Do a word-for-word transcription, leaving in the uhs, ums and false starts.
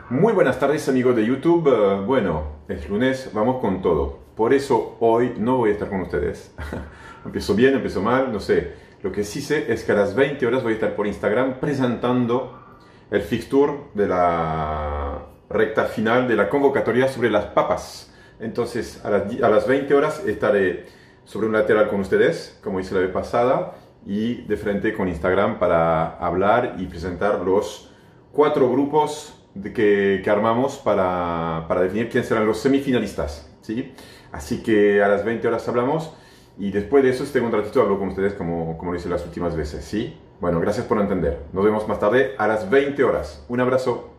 Muy buenas tardes amigos de YouTube. Eh, bueno, es lunes, vamos con todo. Por eso hoy no voy a estar con ustedes. Empiezo bien, empiezo mal, no sé. Lo que sí sé es que a las veinte horas voy a estar por Instagram presentando el fixture de la recta final de la convocatoria sobre las papas. Entonces a las, a las veinte horas estaré sobre un lateral con ustedes, como hice la vez pasada, y de frente con Instagram para hablar y presentar los cuatro grupos de que, que armamos para, para definir quiénes serán los semifinalistas, ¿sí? Así que a las veinte horas hablamos y después de eso, si tengo un ratito, hablo con ustedes como, como lo hice las últimas veces, ¿sí? Bueno, gracias por entender. Nos vemos más tarde a las veinte horas. Un abrazo.